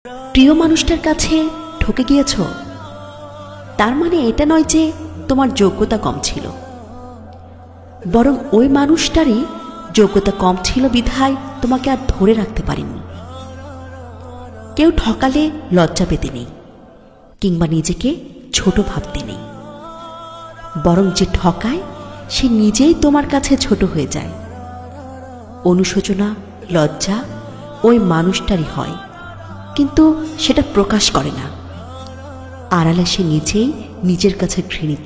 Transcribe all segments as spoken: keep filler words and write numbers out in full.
প্রিয় মানুষটার কাছে ঠকে গিয়েছ, তার মানে এটা নয় যে তোমার যোগ্যতা কম ছিল, বরং ওই মানুষটারই যোগ্যতা কম ছিল বিধায় তোমাকে আর ধরে রাখতে পারেনি। কেউ ঠকালে লজ্জা পেতে নেই কিংবা নিজেকে ছোট ভাবতে নেই, বরং যে ঠকায় সে নিজেই তোমার কাছে ছোট হয়ে যায়। অনুশোচনা লজ্জা ওই মানুষটারই হয়, কিন্তু সেটা প্রকাশ করে না, আড়ালে সে নিজেই নিজের কাছে ঘৃণিত।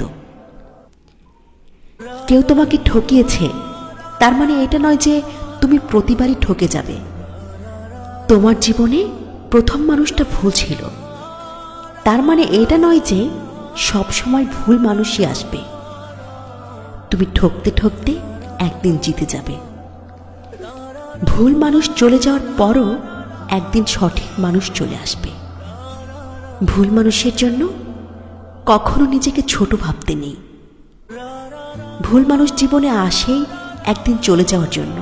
কেউ তোমাকে ঠকিয়েছে, তার মানে এটা নয় যে তুমি প্রতিবারই ঠকে যাবে। তোমার জীবনে প্রথম মানুষটা ভুল ছিল, তার মানে এটা নয় যে সব সময় ভুল মানুষই আসবে। তুমি ঠকতে ঠকতে একদিন জিতে যাবে। ভুল মানুষ চলে যাওয়ার পরও একদিন সঠিক মানুষ চলে আসবে। ভুল মানুষের জন্য কখনো নিজেকে ছোট ভাবতে নেই। ভুল মানুষ জীবনে আসেই একদিন চলে যাওয়ার জন্য।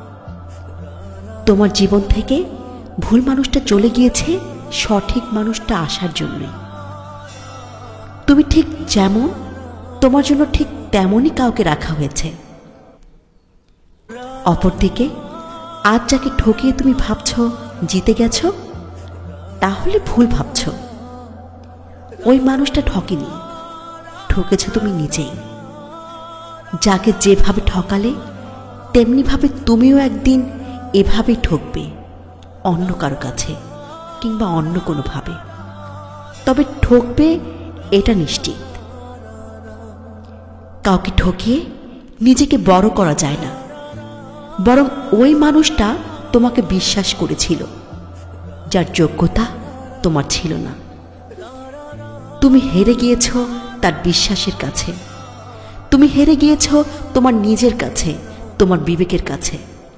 তোমার জীবন থেকে ভুল মানুষটা চলে গিয়েছে সঠিক মানুষটা আসার জন্যই। তুমি ঠিক যেমন, তোমার জন্য ঠিক তেমনই কাউকে রাখা হয়েছে। অপরদিকে আজ যাকে ঠকিয়ে তুমি ভাবছ জিতে গেছ, তাহলে ভুল ভাবছ। ওই মানুষটা ঠকেনি, ঠকেছ তুমি নিজেই। যাকে যেভাবে ঠকালে তেমনিভাবে তুমিও একদিন এভাবেই ঠকবে, অন্য কারো কাছে কিংবা অন্য কোনোভাবে। তবে ঠকবে এটা নিশ্চিত। কাউকে ঠকিয়ে নিজেকে বড় করা যায় না, বরং ওই মানুষটা তোমাকে বিশ্বাস করেছিল যার যোগ্যতা তোমার ছিল না। তুমি হেরে গিয়েছ তার বিশ্বাসের কাছে, তুমি হেরে গিয়েছ তোমার নিজের কাছে, তোমার বিবেকের কাছে।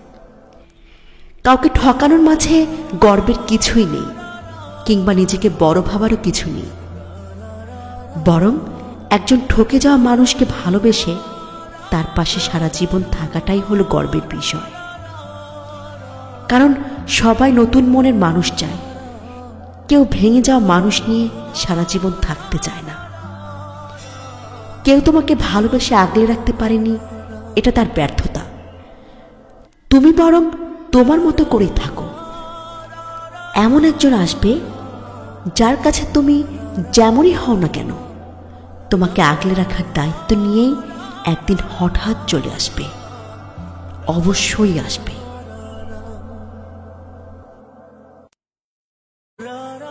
কাউকে ঠকানোর মাঝে গর্বের কিছুই নেই, কিংবা নিজেকে বড় ভাবারও কিছু নেই, বরং একজন ঠকে যাওয়া মানুষকে ভালোবেসে তার পাশে সারা জীবন থাকাটাই হলো গর্বের বিষয়। কারণ সবাই নতুন মনের মানুষ চায়, কেউ ভেঙে যাওয়া মানুষ নিয়ে সারা জীবন থাকতে চায় না। কেউ তোমাকে ভালোবেসে আগলে রাখতে পারেনি, এটা তার ব্যর্থতা। তুমি বরং তোমার মতো করেই থাকো। এমন একজন আসবে যার কাছে তুমি যেমনই হও না কেন, তোমাকে আগলে রাখার দায়িত্ব নিয়েই একদিন হঠাৎ চলে আসবে, অবশ্যই আসবে।